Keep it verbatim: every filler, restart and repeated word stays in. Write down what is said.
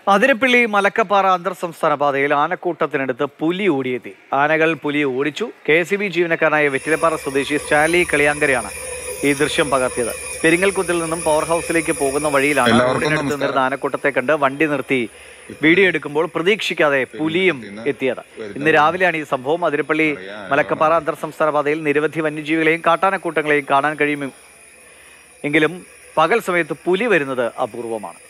അതിരപ്പള്ളി മലക്കപ്പാറ അന്തർ സംസ്ഥാന പാതയിൽ ആനക്കൂട്ടത്തിനടുത്ത് പുലി ഓടിയെത്തി. ആനകൾ പുലിയെ ഓടിച്ചു. കെ എസ് ഇ ബി ജീവനക്കാരനായ വെറ്റിലപ്പാറ സ്വദേശി സ്റ്റാൻലി കളിയാങ്കരയാണ് ഈ ദൃശ്യം പകർത്തിയത്. പെരിങ്ങൽകുത്തിൽ നിന്നും പവർ ഹൗസിലേക്ക് പോകുന്ന വഴിയിലാണ് റോഡിനടുത്ത് നിന്നിരുന്ന ആനക്കൂട്ടത്തെ കണ്ട് വണ്ടി നിർത്തി വീഡിയോ എടുക്കുമ്പോൾ പ്രതീക്ഷിക്കാതെ പുലിയും എത്തിയത്. ഇന്ന് രാവിലെയാണ് ഈ സംഭവം. അതിരപ്പള്ളി മലക്കപ്പാറ അന്തർ സംസ്ഥാന പാതയിൽ നിരവധി വന്യജീവികളെയും കാട്ടാനക്കൂട്ടങ്ങളെയും കാണാൻ കഴിയും. എങ്കിലും പകൽ സമയത്ത് പുലി വരുന്നത് അപൂർവമാണ്.